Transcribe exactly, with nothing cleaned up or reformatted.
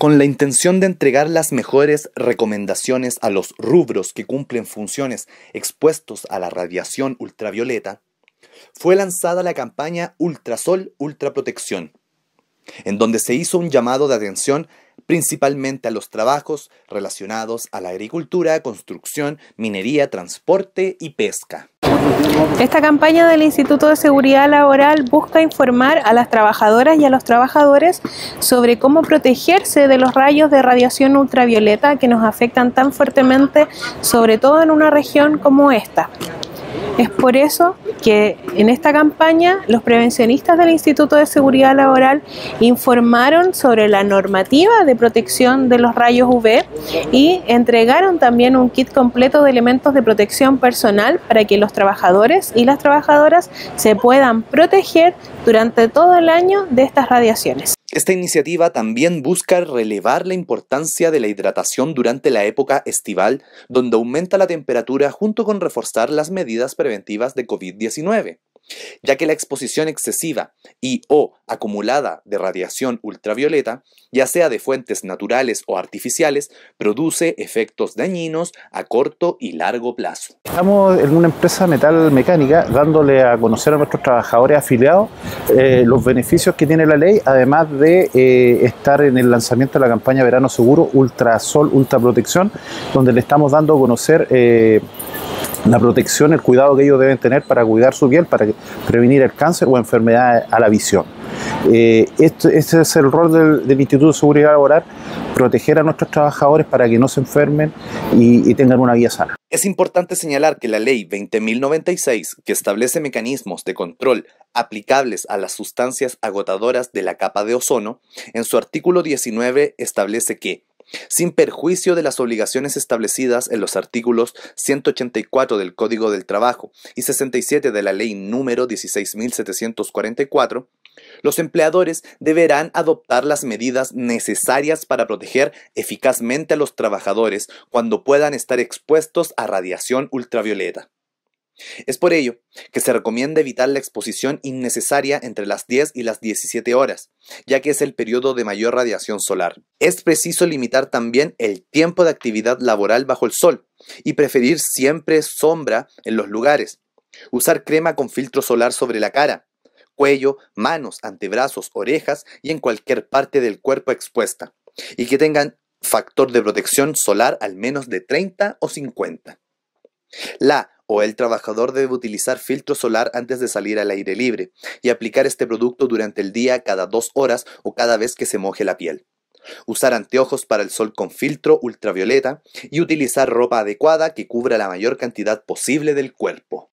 Con la intención de entregar las mejores recomendaciones a los rubros que cumplen funciones expuestos a la radiación ultravioleta, fue lanzada la campaña Ultrasol Ultraprotección, en donde se hizo un llamado de atención principalmente a los trabajos relacionados a la agricultura, construcción, minería, transporte y pesca. Esta campaña del Instituto de Seguridad Laboral busca informar a las trabajadoras y a los trabajadores sobre cómo protegerse de los rayos de radiación ultravioleta que nos afectan tan fuertemente, sobre todo en una región como esta. Es por eso que en esta campaña los prevencionistas del Instituto de Seguridad Laboral informaron sobre la normativa de protección de los rayos U V y entregaron también un kit completo de elementos de protección personal para que los trabajadores y las trabajadoras se puedan proteger durante todo el año de estas radiaciones. Esta iniciativa también busca relevar la importancia de la hidratación durante la época estival, donde aumenta la temperatura junto con reforzar las medidas preventivas de COVID diecinueve, ya que la exposición excesiva y o acumulada de radiación ultravioleta, ya sea de fuentes naturales o artificiales, produce efectos dañinos a corto y largo plazo. Estamos en una empresa metalmecánica dándole a conocer a nuestros trabajadores afiliados eh, los beneficios que tiene la ley, además de eh, estar en el lanzamiento de la campaña Verano Seguro Ultrasol Ultraprotección, donde le estamos dando a conocer eh, la protección, el cuidado que ellos deben tener para cuidar su piel, para prevenir el cáncer o enfermedades a la visión. Eh, este, este es el rol del, del Instituto de Seguridad Laboral, proteger a nuestros trabajadores para que no se enfermen y, y tengan una vida sana. Es importante señalar que la Ley veinte mil noventa y seis, que establece mecanismos de control aplicables a las sustancias agotadoras de la capa de ozono, en su artículo diecinueve establece que, sin perjuicio de las obligaciones establecidas en los artículos ciento ochenta y cuatro del Código del Trabajo y sesenta y siete de la Ley número dieciséis mil setecientos cuarenta y cuatro, los empleadores deberán adoptar las medidas necesarias para proteger eficazmente a los trabajadores cuando puedan estar expuestos a radiación ultravioleta. Es por ello que se recomienda evitar la exposición innecesaria entre las diez y las diecisiete horas, ya que es el periodo de mayor radiación solar. Es preciso limitar también el tiempo de actividad laboral bajo el sol y preferir siempre sombra en los lugares. Usar crema con filtro solar sobre la cara, cuello, manos, antebrazos, orejas y en cualquier parte del cuerpo expuesta, y que tengan factor de protección solar al menos de treinta o cincuenta. La o el trabajador debe utilizar filtro solar antes de salir al aire libre y aplicar este producto durante el día cada dos horas o cada vez que se moje la piel. Usar anteojos para el sol con filtro ultravioleta y utilizar ropa adecuada que cubra la mayor cantidad posible del cuerpo.